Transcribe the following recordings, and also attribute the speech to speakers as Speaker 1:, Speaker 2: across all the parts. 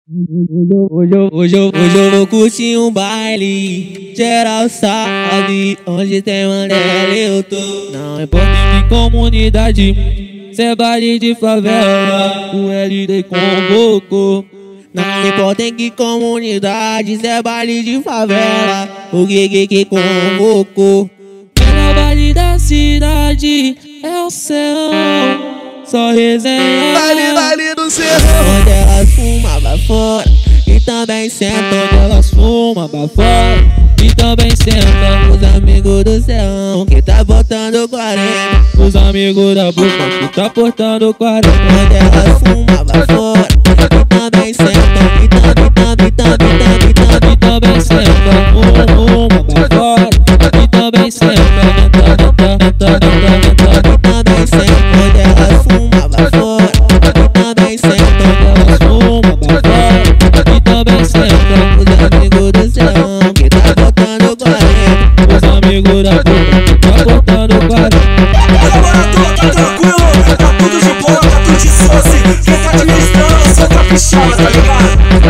Speaker 1: Hoje eu vou curtir um baile, geral sabe onde tem Mandela eu tô. Não importa em comunidade, cê é baile de favela, o LD convocou. Não importa em que comunidade, cê é baile de favela, o que convocou. Melhor baile da cidade é o céu. Só resenha,
Speaker 2: Baile do Cerrão.
Speaker 1: onde elas fumam pra fora e também sentam. Onde elas fumam pra fora e também sentam. Os amigos do Cerrão que tá botando 40, os amigos da boca que tá portando 40. Onde elas fumam pra fora e também sentam. E também sentam. Fuma pra fora e também sentam. Também sentam. Onde elas fumam pra fora e também sentam. Elas fumam pra fora e também sentam. Os amigos do Cerrão que tá botando 40, os amigos da boca que tá botando 40.
Speaker 2: Agora tá tranquilo, tá tudo de boa, tá tudo de sosse. Quem tá administrando, só tá fechada, tá ligado?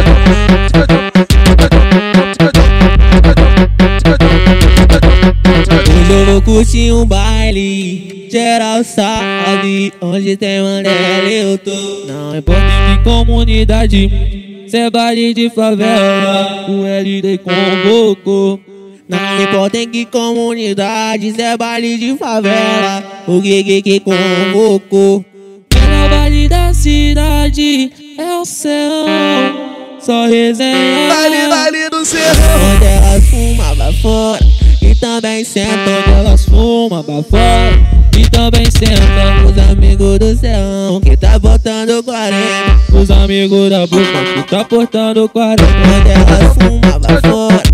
Speaker 1: Hoje eu vou curtir um baile, geral sabe onde tem Mandela eu tô. Não importa em que comunidade, cê é baile de favela, o LD convocou. Não importa em que comunidade, cê é baile de favela, o que convocou. Melhor baile da cidade é o céu, só resenha.
Speaker 2: Baile do Cerrão.
Speaker 1: Onde elas fumam pra fora e também sentam. Onde elas fumam pra fora e também sentam. Os amigos do Cerrão que tá botando 40, os amigos da boca que tá portando 40. Onde elas fumam pra fora